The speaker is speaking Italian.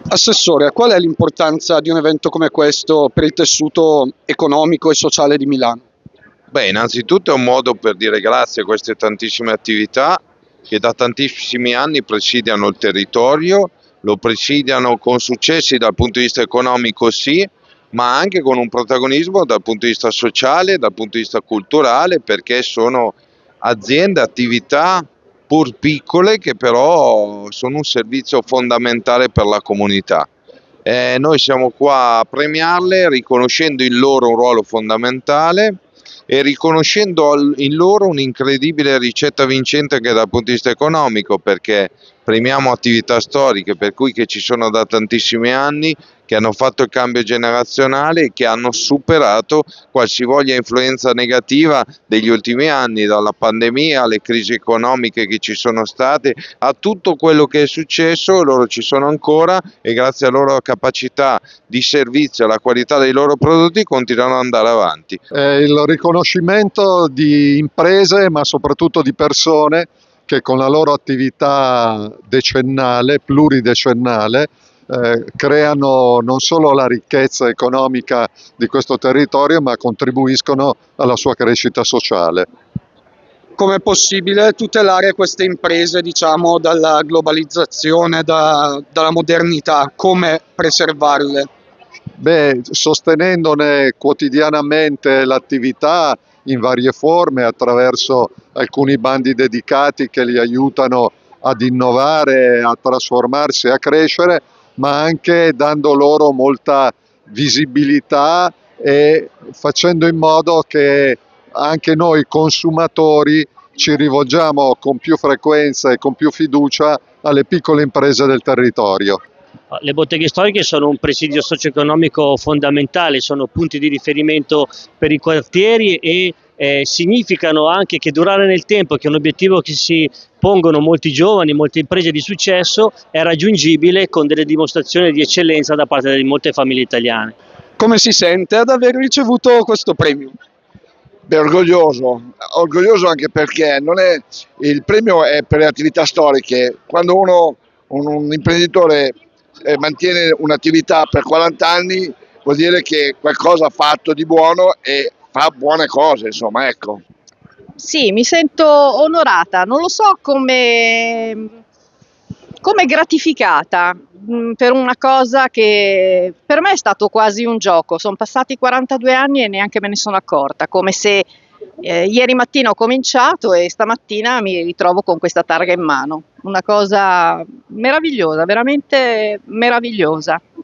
Assessore, qual è l'importanza di un evento come questo per il tessuto economico e sociale di Milano? Beh, innanzitutto è un modo per dire grazie a queste tantissime attività che da tantissimi anni presidiano il territorio, lo presidiano con successi dal punto di vista economico sì, ma anche con un protagonismo dal punto di vista sociale, dal punto di vista culturale, perché sono aziende, attività pur piccole che però sono un servizio fondamentale per la comunità. Noi siamo qua a premiarle riconoscendo in loro un ruolo fondamentale e riconoscendo in loro un'incredibile ricetta vincente anche dal punto di vista economico, perché premiamo attività storiche per cui che ci sono da tantissimi anni, che hanno fatto il cambio generazionale e che hanno superato qualsivoglia influenza negativa degli ultimi anni, dalla pandemia alle crisi economiche che ci sono state, a tutto quello che è successo. Loro ci sono ancora e grazie alla loro capacità di servizio e alla qualità dei loro prodotti continuano ad andare avanti. Il riconoscimento di imprese, ma soprattutto di persone che con la loro attività decennale, pluridecennale, creano non solo la ricchezza economica di questo territorio, ma contribuiscono alla sua crescita sociale. Com'è possibile tutelare queste imprese, diciamo, dalla globalizzazione, dalla modernità? Come preservarle? Beh, sostenendone quotidianamente l'attività in varie forme attraverso alcuni bandi dedicati che li aiutano ad innovare, a trasformarsi, a crescere, ma anche dando loro molta visibilità e facendo in modo che anche noi consumatori ci rivolgiamo con più frequenza e con più fiducia alle piccole imprese del territorio. Le botteghe storiche sono un presidio socio-economico fondamentale, sono punti di riferimento per i quartieri e significano anche che durare nel tempo, che è un obiettivo che si pongono molti giovani, molte imprese di successo, è raggiungibile con delle dimostrazioni di eccellenza da parte di molte famiglie italiane. Come si sente ad aver ricevuto questo premio? Beh, orgoglioso anche perché il premio è per le attività storiche. Quando un imprenditore mantiene un'attività per 40 anni vuol dire che qualcosa ha fatto di buono e fa buone cose, insomma, ecco. Sì, mi sento onorata, non lo so come gratificata per una cosa che per me è stato quasi un gioco. Sono passati 42 anni e neanche me ne sono accorta, come se ieri mattina ho cominciato e stamattina mi ritrovo con questa targa in mano. Una cosa meravigliosa, veramente meravigliosa.